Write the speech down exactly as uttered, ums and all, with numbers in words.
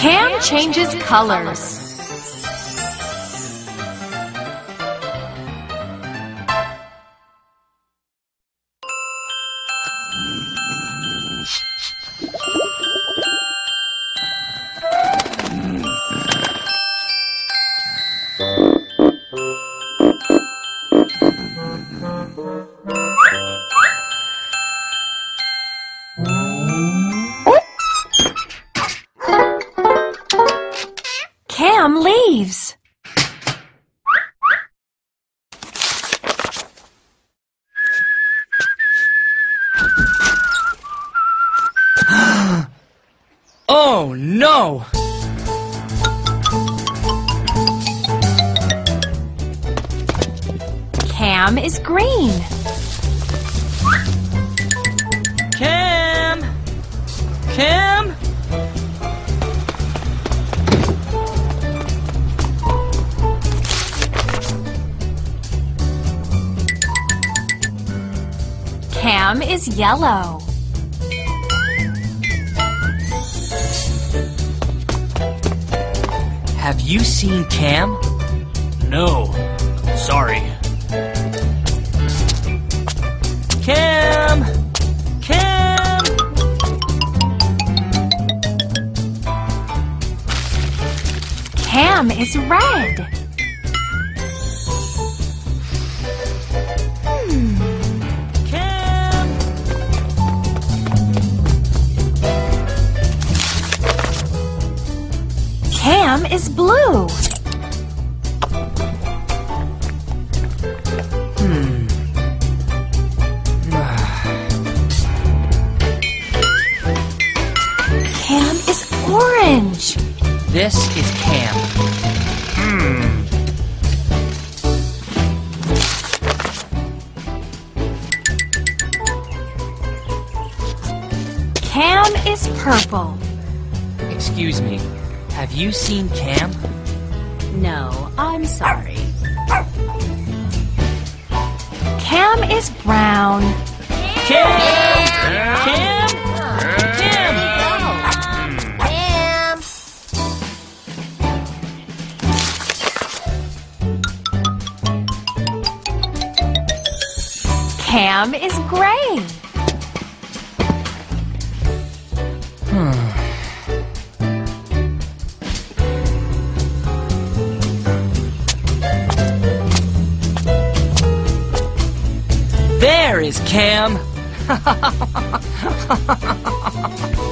Cam changes colors. Cam leaves. Oh no! Cam is green. Cam! Cam! Cam is yellow. Have you seen Cam? No. Sorry. Cam! Cam! Cam is red. Cam! Cam is blue. Hmm. Cam is orange. This is Cam. Hmm. Cam is purple. Excuse me. Have you seen Cam? No, I'm sorry. Cam is brown. Cam! Cam! Cam! Cam! Cam is gray. There is Cam!